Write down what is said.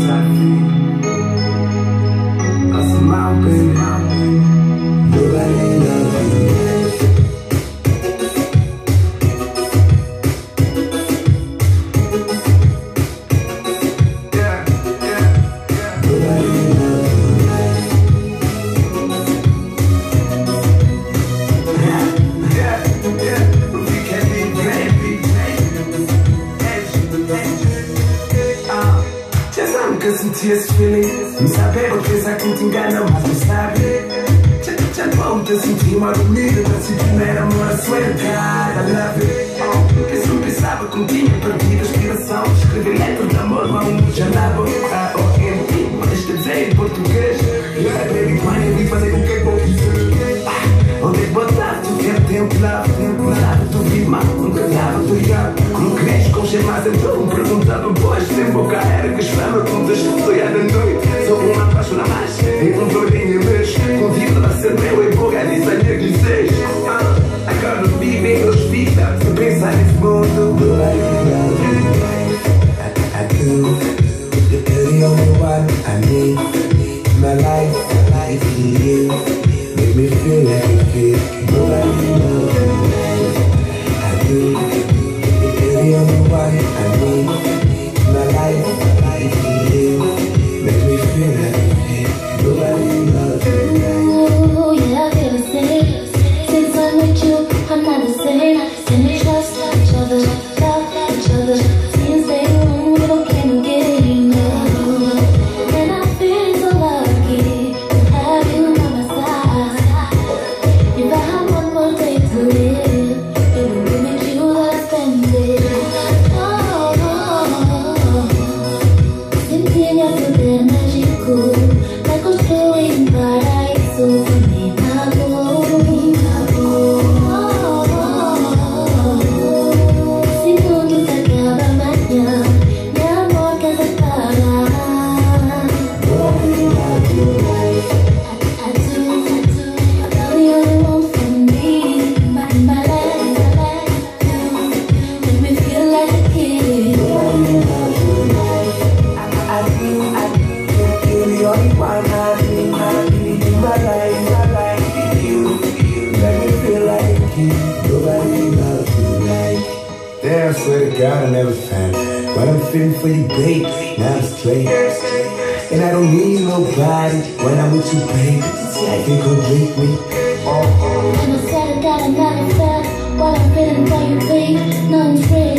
nunca senti esse feeling. Não saber ou pensar que te engana, mas não sabe. Já não te senti uma dormida, mas se primeiro amor a sua cara, love it. Porque se não pensava que não tinha partido a inspiração, escrevi letras de amor, não já andava A-O-M-I, mas quer dizer em português. Baby, mãe, eu vim fazer o que eu quiser. Onde é que botar? Tu quer tempo lá, tu vi mal, nunca dava, tu ligado. Não queres com chamadas, então perguntava, pois, tem boca era que espama, contas que foi à noite. Sou uma apaixonada mais, em um florinha mês. Contigo vai ser meu, em boca, diz a minha gliceis. Agora vivem eles vida, se pensar nesse mundo. I do, you're the only one I need. My life, is you. Make me feel like a kid. Nobody knows I do. You're the only one I need. My life, is you. Make me feel like a kid. Nobody knows. Ooh, yeah, I feel the same. Since I'm with you, I'm not the same. Can we trust each other, love each other? Since day one, we don't care no game. And I feel so lucky to have you by my side. If I had one more day to live, it would be with you that I spend it. Sentir a poder mágico, vai construir paraíso combinado. Se tudo se acaba amanhã, meu amor quer separar. I do, you're the only one for me. My life, make me feel like a kid. You're the only one I need in my life, with you. Make me feel like a kid. Nobody loves you like. Damn, I swear to God I never found it. But I'm feeling for you, babe. Now I'm straight. And I don't need nobody when I'm with you, babe. I can complete me. I'm a sad, I got another fact. What I'm feeling for you, babe. Nothing's real.